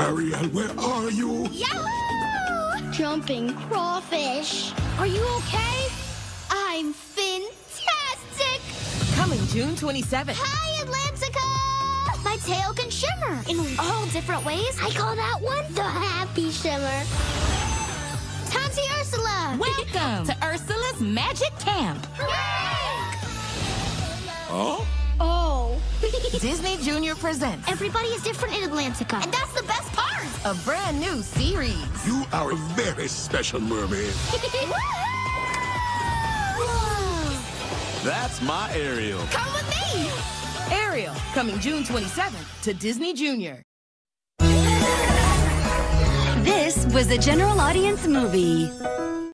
Ariel, where are you? Yahoo! Jumping crawfish. Are you okay? I'm fantastic! Coming June 27th. Hi, Atlantica! My tail can shimmer in all different ways. I call that one the happy shimmer. Tanti Ursula! Welcome to Ursula's Magic Camp. Hooray! Huh? Oh. Disney Junior presents Everybody is different in Atlantica, and that's the best part. a brand new series. You are a very special mermaid. Whoa. That's my Ariel. Come with me! Ariel, coming June 27th to Disney Junior. This was a general audience movie.